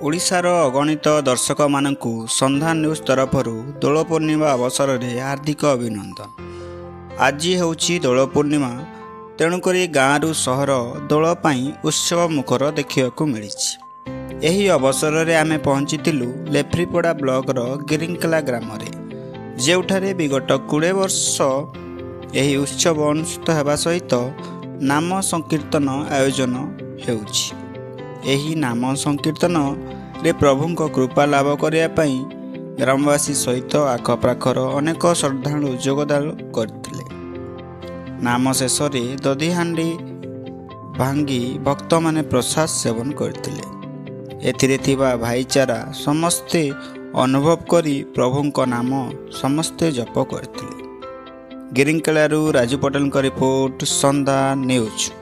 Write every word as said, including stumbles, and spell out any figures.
ओडिशार अगणित दर्शक मानकु संधान न्यूज तरफरु दोल पूर्णिमा अवसर में हार्दिक अभिनंदन। आज होची दोल पूर्णिमा, तेणुकरी गाँव सहर दोल पाई उत्सव मुखर देखा मिली। यही अवसर में आम पहुंचीलु लेफ्रीपड़ा ब्लॉकर गिरिंकला ग्राम जेउठारे विगत कोड़े वर्ष यही उत्सव अनुष्ठित होगा सहित नाम संकीर्तन आयोजन होउछि। यही नाम संकीर्तन रे प्रभुंक कृपा लाभ करने ग्रामवासी सहित आखपाखर अनेक श्रद्धालु योगदान करथिले। नाम शेष में दधीहांडी भांगी भक्त माने प्रसाद सेवन करथिले। एथिरे थिबा भाईचारा समस्ते अनुभव करी प्रभुंक नाम समस्ते जप करथिले। गिरिंकलारू राजू पटेल रिपोर्ट संधान न्यूज।